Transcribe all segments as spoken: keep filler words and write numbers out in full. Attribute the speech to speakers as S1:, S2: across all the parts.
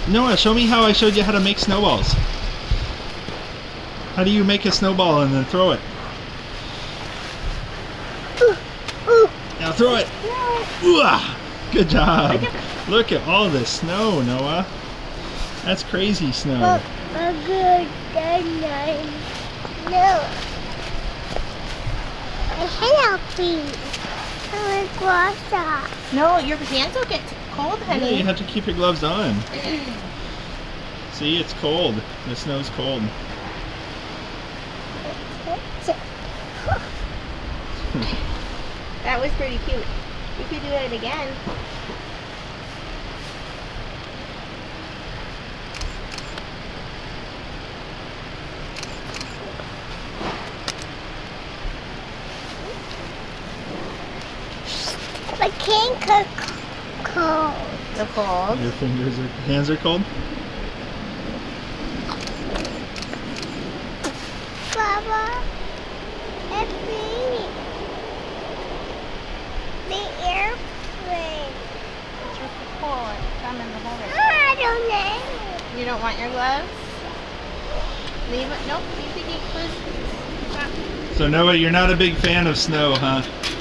S1: Noah, show me how I showed you how to make snowballs. How do you make a snowball and then throw it?
S2: Ooh, ooh.
S1: Now throw it. Ooh, ah, good job. Look at all this snow, Noah. That's crazy snow.
S2: But a good day. No. My hand please. I like water.
S3: No, your hands will get cold,
S1: Yeah,
S3: honey.
S1: you have to keep your gloves on. See, it's cold. The snow's cold.
S3: That was pretty cute. You could do it again.
S2: I can't cook cold.
S3: The cold.
S1: Your fingers are, hands are cold?
S2: Baba, it's me. The airplane.
S3: It's your cold. Come in the holder.
S2: I don't know.
S3: You don't want your gloves? Leave it. Nope. Leave the gate closed. Stop.
S1: So Noah, you're not a big fan of snow, huh?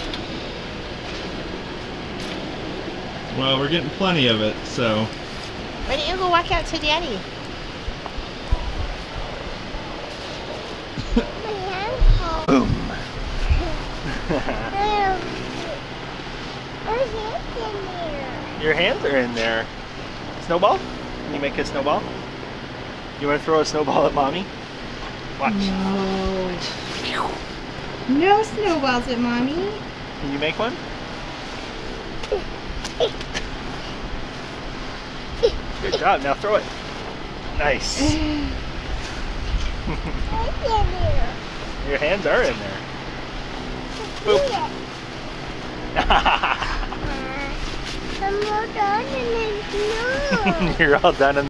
S1: Well, we're getting plenty of it, so.
S3: Why don't you go walk out to Daddy?
S2: My hand's cold.
S1: Boom.
S2: Um, My hand's in there.
S1: Your hands are in there. Snowball? Can you make a snowball? You want to throw a snowball at Mommy? Watch.
S3: No. No snowballs at Mommy.
S1: Can you make one? Good job. Now throw it. Nice.
S2: It's in there.
S1: Your hands are in there. Boop.
S2: I'm all done and it's no.
S1: You're all done in